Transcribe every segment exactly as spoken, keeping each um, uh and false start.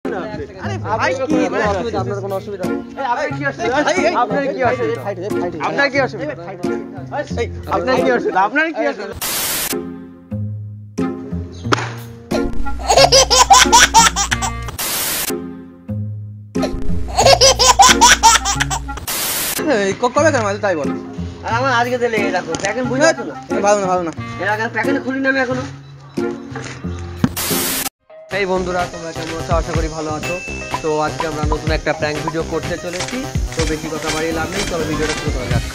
আরে ভাই কি অসুবিধা? আপনার কোনো অসুবিধা? এই আপনার কি অসুবিধা? আপনার কি অসুবিধা? আপনার কি অসুবিধা? এই আপনার কি অসুবিধা? আপনার কি অসুবিধা? এই কবে কেন মাঝে তাই বল। আর আমার আজকে দিলে এই দেখো প্যাকেট বুঝতে পারছো না? ভালো না ভালো না। এর আগে প্যাকেট খুলি না আমি এখনো। এই বন্ধুরা তোমরা কেমন আছো? আশা করি ভালো আছো। তো আজকে আমরা নতুন একটা প্র্যাঙ্ক ভিডিও করতে চলেছি। তো বেশি কথা বাড়িয়ে লাভ নেই, চলো ভিডিওটা শুরু করা যাক।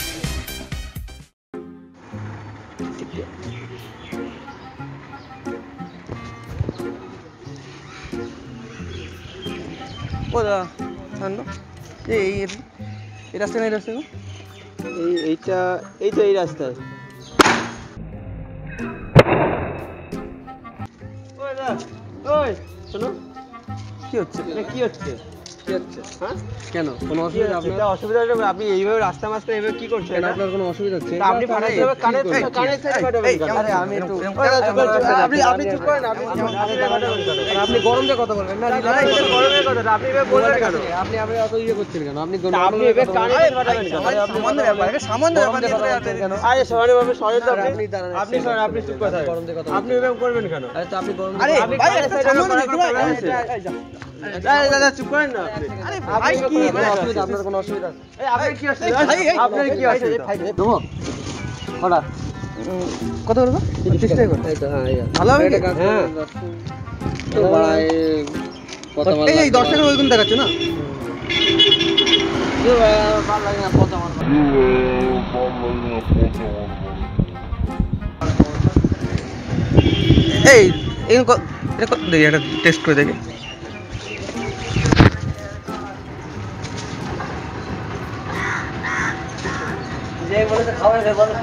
ও দা ছাড়ো এই এই রাস্তা এই রাস্তা এই এইটা এই তো এই রাস্তায়। ওই দা ওই শোনো কি হচ্ছে? কি হচ্ছে? কি হচ্ছে? হ্যাঁ কেন কোনো অসুবিধা? আপনার অসুবিধা হলে আপনি এইভাবে রাস্তা মাঝখানে এইভাবে কি করছেন? আপনার কোনো অসুবিধা হচ্ছে? আপনি ফাটাই কানে কানে থেকে ফাটাবেন। আরে আমি একটু আপনি আপনি চুপ করেন। আপনি আপনি গরম দিয়ে কথা বলবেন না। গরমের কথা আপনি এভাবে বলবেন কেন? আপনি আপনি অত ইয়ে করছেন কেন? আপনি আপনি এভাবে কানে ফাটাবেন কেন? আপনি সামান্য ব্যাপার এটা সামান্য ব্যাপার নিয়ে কথা বলছেন কেন? আরে সামান্য ব্যাপার সরে তো আপনি আপনি সরে আপনি চুপ কথা গরম দিয়ে কথা আপনি এভাবে করবেন কেন? আরে তো আপনি গরম আরে ভাই এটা সামান্য এই দাদা চুপ করেন না আপনি। আরে ভাই কি অসুবিধা? আপনার কোনো অসুবিধা? এই আপনার কি অসুবিধা? আপনার কি অসুবিধা? দেবো ওটা কত করব? পঁচিশ টাকা করে। এই তো হ্যাঁ এই ভালো হবে এটা কাজ। হ্যাঁ তো বাড়ায় কত মাল এই দশ টাকা ওইরকম দেখাচ্ছে না? কি ভালো লাগে না কত মাল। এই এই এটা দেখি একটা টেস্ট করে দেখি। যে বলে তো খাওয়া যায় বলো।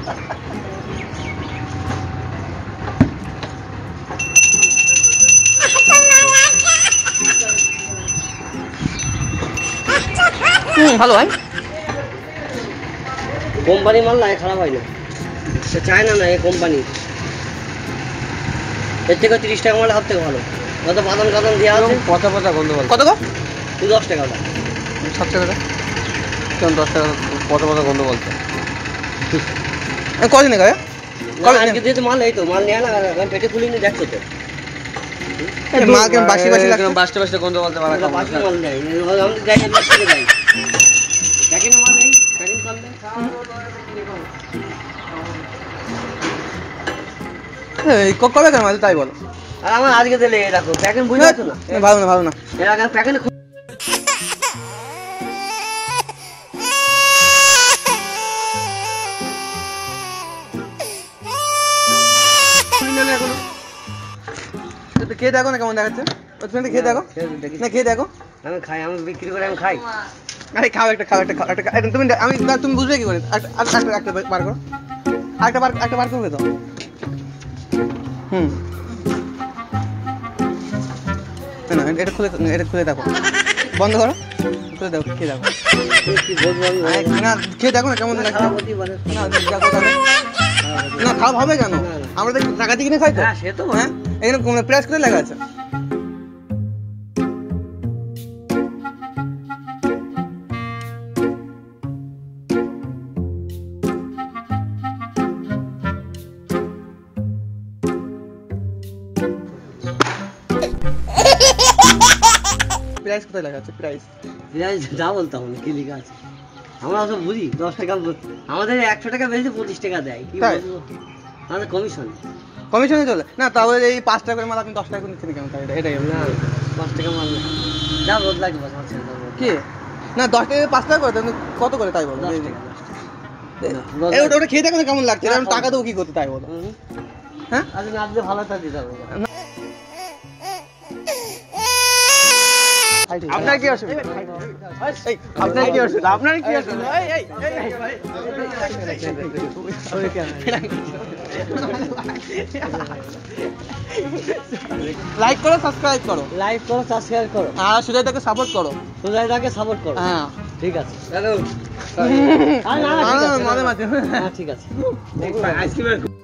হুম ভালো ভাই। কোম্পানি মাল না খারাপ হয় না, সে চায় না না এই কোম্পানি। এর থেকে তিরিশ টাকা মাল সব থেকে ভালো। কত বাদাম কাদাম দেওয়া আছে পচা পচা গন্ধ বল। কত গো? তুই দশ টাকা দাও। সাত টাকা দাও। কেমন দশ টাকা পচা পচা গন্ধ বলছে? কদিনে গায়ে আজকে দিয়ে তো মাল এই তো মাল নেয় না পেটে খুলিনি দেখছো তো। মাল কেমন বাসি বাসি লাগে? বাসটা বাসটা গন্ধ বলতে পারে না। বাসি মাল নেয় আমি যাই আমি থেকে যাই দেখি না মাল নেই প্যাকিং মাল নেই। এই কবে কেন মাঝে তাই বলো। আর আমার আজকে দিলে এই দেখো প্যাকেট বুঝতে পারছো না? ভালো না ভালো না। এর আগে প্যাকেট খেয়ে দেখো না কেমন দেখাচ্ছে। তুমি খেয়ে দেখো না, খেয়ে দেখো। আমি খাই, আমি বিক্রি করে আমি খাই। আরে খাও একটা খাও একটা খাও একটা তুমি আমি তুমি বুঝবে কি করে? একটা একটা বার করো একটা বার একটা বার করবে তো। হুম না এটা খুলে এটা খুলে দেখো, বন্ধ করো, খুলে দেখো, খেয়ে দেখো। না খেয়ে দেখো না কেমন লাগছে। না দেখো তাহলে না খাওয়া হবে কেন? আমরা তো টাকা দিয়ে কিনে খাই তো। হ্যাঁ সে তো হ্যাঁ এখানে প্রেস করে লেখা আছে। প্রাইস কোথায় লেখা আছে? প্রাইস প্রাইস যা বলতাম কি লেখা আছে আমরা সব বুঝি। দশ টাকা আমাদের একশো টাকা বেশি পঁচিশ টাকা দেয়। কি বলবো আমাদের কমিশন কমিশনে চলে না। তাহলে এই পাঁচ টাকা করে মাল আপনি দশ টাকা করে নিচ্ছেন কেন? এটাই না পাঁচ টাকা মাল না যা রোদ লাগবে কি না দশ টাকা পাঁচ টাকা করে কত করে তাই বলো। ওটা ওটা খেয়ে দেখো না কেমন লাগছে। টাকা দেবো কি করতে তাই বলো। হ্যাঁ আজ না দিলে ভালো থাকতে যাবো। আপনার কি অসুবিধা? আপনার কি অসুবিধা? আপনার কি অসুবিধা? লাইক করো, সাবস্ক্রাইব করো, লাইক করো, সাবস্ক্রাইব করো আর সুজয়দাকে সাপোর্ট করো। সুজয়দাকে সাপোর্ট করো। হ্যাঁ ঠিক আছে। মাঝে মাঝে ঠিক আছে।